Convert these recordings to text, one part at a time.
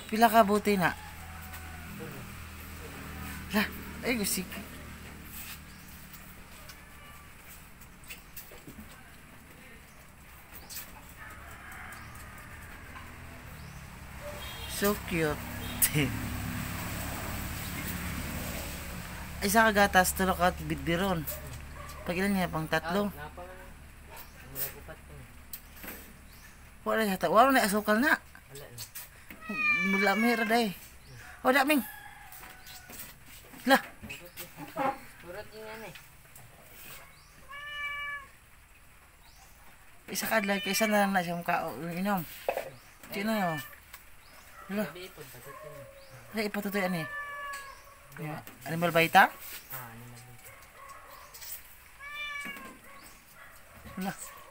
Pila ka buti na? Lah, ay gusto. So cute. Isa ka gatas, tulok at bidiron. Pag ilan niya, pang tatlo. Wala na yata, wala na asukal na. Mula may raday. O daming. Lah. Isa ka adlay, kaysa na lang na siyang inom. Sino yun? Hala. Hala, ipatutoy ano eh. Animal Vita? Animal Vita. Hala.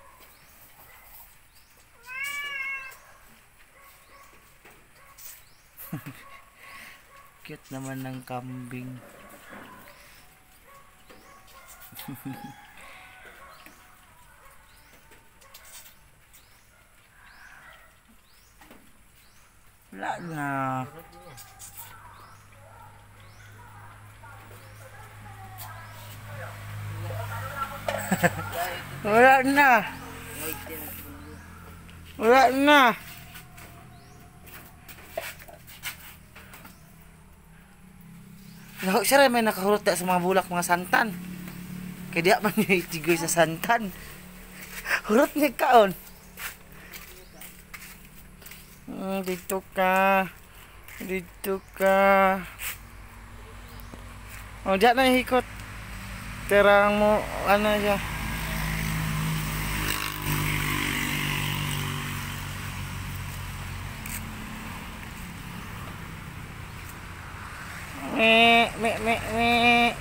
Cute naman ng kambing. Wala na. Wala na. Wala na. Laho siya rin may nakahurot sa mga bulak mga santan. Kaya di man yung itigoy sa santan. Hurot niya kaon. Dito ka. Dito ka. O, diyan na hikot. Terang mo, ano siya. Me.